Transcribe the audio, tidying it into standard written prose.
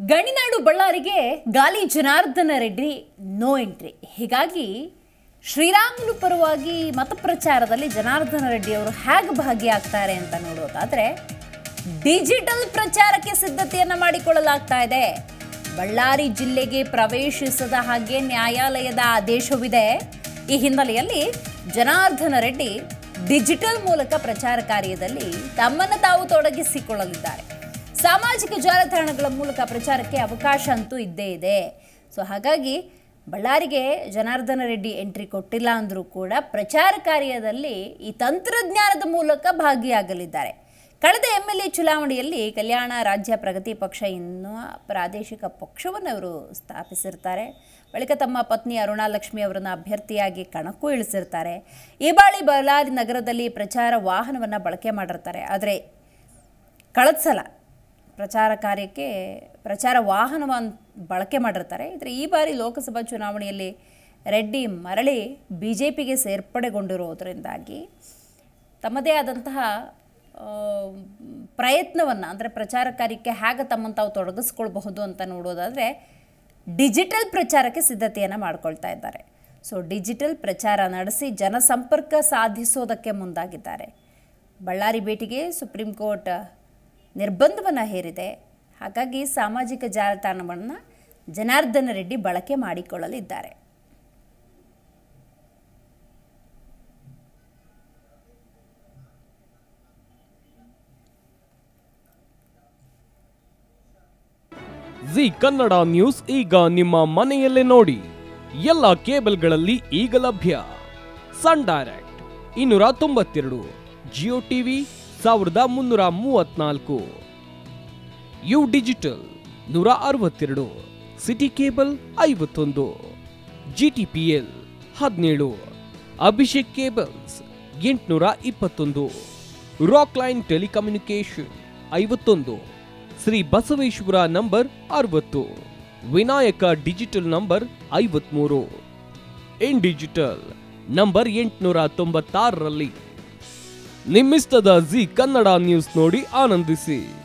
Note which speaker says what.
Speaker 1: ಗಣಿನಾಡು ಬಳ್ಳಾರಿಗೆ Gali Janardhana Reddy no entry. ಹೀಗಾಗಿ ಶ್ರೀರಾಮುಲು ಪರವಾಗಿ ಮತಪ್ರಚಾರದಲ್ಲಿ ಜನಾರ್ದನ ರೆಡ್ಡಿ ಅವರು ಹೇಗೆ ಭಾಗಿಯಾಗ್ತಾರೆ ಅಂತ ನೋಡೋದಾದ್ರೆ ಡಿಜಿಟಲ್ ಪ್ರಚಾರಕ್ಕೆ ಸಿದ್ಧತೆಯನ್ನು ಮಾಡಿಕೊಳ್ಳಲಾಗ್ತಾ ಇದೆ. ಬಳ್ಳಾರಿ ಜಿಲ್ಲೆಗೆ ಪ್ರವೇಶಿಸದ ಹಾಗೆ ನ್ಯಾಯಾಲಯದ ಆದೇಶವಿದೆ. ಈ ಹಿನ್ನೆಲೆಯಲ್ಲಿ ಜನಾರ್ದನ ರೆಡ್ಡಿ ಡಿಜಿಟಲ್ ಮೂಲಕ ಪ್ರಚಾರ ಕಾರ್ಯದಲ್ಲಿ ತಮ್ಮನ್ನು ತಾವು ತೊಡಗಿಸಿಕೊಳ್ಳಲಿದ್ದಾರೆ. ಸಾಮಾಜಿಕ ಜಾಲತಾಣಗಳ ಮೂಲಕ ಪ್ರಚಾರಕ್ಕೆ ಅವಕಾಶ ಅಂತೂ ಇದ್ದೇ ಇದೆ. ಸೊ ಹಾಗಾಗಿ ಬಳ್ಳಾರಿಗೆ ಜನಾರ್ದನ ರೆಡ್ಡಿ ಎಂಟ್ರಿ ಕೊಟ್ಟಿಲ್ಲ ಅಂದರೂ ಕೂಡ ಪ್ರಚಾರ ಕಾರ್ಯದಲ್ಲಿ ಈ ತಂತ್ರಜ್ಞಾನದ ಮೂಲಕ ಭಾಗಿಯಾಗಲಿದ್ದಾರೆ. ಕಳೆದ MLA ಚುನಾವಣೆಯಲ್ಲಿ ಕಲ್ಯಾಣ ರಾಜ್ಯ ಪ್ರಗತಿ ಪಕ್ಷ ಎನ್ನುವ ಪ್ರಾದೇಶಿಕ ಪಕ್ಷವನ್ನು ಅವರು ಸ್ಥಾಪಿಸಿರ್ತಾರೆ. ಬಳಿಕ ತಮ್ಮ ಪತ್ನಿ ಅರುಣಾಲಕ್ಷ್ಮಿ ಅವರನ್ನು ಅಭ್ಯರ್ಥಿಯಾಗಿ ಕಣಕ್ಕೂ ಇಳಿಸಿರ್ತಾರೆ. ಈ ಬಾರಿ ಬಳ್ಳಾರಿ ನಗರದಲ್ಲಿ ಪ್ರಚಾರ ವಾಹನವನ್ನು ಬಳಕೆ ಮಾಡಿರ್ತಾರೆ. ಆದರೆ ಕಳೆದ ಸಲ ಪ್ರಚಾರ ಕಾರ್ಯಕ್ಕೆ ಪ್ರಚಾರ ವಾಹನವನ್ನು ಬಳಕೆ ಮಾಡಿರ್ತಾರೆ. ಆದರೆ ಈ ಬಾರಿ ಲೋಕಸಭಾ ಚುನಾವಣೆಯಲ್ಲಿ ರೆಡ್ಡಿ ಮರಳಿ BJPಗೆ ಸೇರ್ಪಡೆಗೊಂಡಿರೋದರಿಂದಾಗಿ ತಮ್ಮದೇ ಆದಂತಹ ಪ್ರಯತ್ನವನ್ನು ಅಂದರೆ ಪ್ರಚಾರ ಕಾರ್ಯಕ್ಕೆ ಹೇಗೆ ತಮ್ಮನ್ನು ತಾವು ತೊಡಗಿಸ್ಕೊಳ್ಬಹುದು ಅಂತ ನೋಡೋದಾದರೆ ಡಿಜಿಟಲ್ ಪ್ರಚಾರಕ್ಕೆ ಸಿದ್ಧತೆಯನ್ನು ಮಾಡ್ಕೊಳ್ತಾ ಇದ್ದಾರೆ. ಸೊ ಡಿಜಿಟಲ್ ಪ್ರಚಾರ ನಡೆಸಿ ಜನಸಂಪರ್ಕ ಸಾಧಿಸೋದಕ್ಕೆ ಮುಂದಾಗಿದ್ದಾರೆ. ಬಳ್ಳಾರಿ ಭೇಟಿಗೆ ಸುಪ್ರೀಂ ಕೋರ್ಟ್ ನಿರ್ಬಂಧವನ್ನು ಹೇರಿದೆ. ಹಾಗಾಗಿ ಸಾಮಾಜಿಕ ಜಾಲತಾಣವನ್ನು ಜನಾರ್ದನ ರೆಡ್ಡಿ ಬಳಕೆ ಮಾಡಿಕೊಳ್ಳಲಿದ್ದಾರೆ.
Speaker 2: ಜಿ ಕನ್ನಡ ನ್ಯೂಸ್ ಈಗ ನಿಮ್ಮ ಮನೆಯಲ್ಲೇ ನೋಡಿ. ಎಲ್ಲ ಕೇಬಲ್ಗಳಲ್ಲಿ ಈಗ ಲಭ್ಯ. ಸನ್ direct 292, Jio TV 1334, U digital 162, city cable 51, GTPL 17, Abhishek cables 821, rock line telecommunication 51, Shri Basaveshwara number 60, Vinayaka digital number 53, in digital number 896ರಲ್ಲಿ. ನಿಮ್ಮಿಸ್ತದ G Kannada news ನೋಡಿ ಆನಂದಿಸಿ.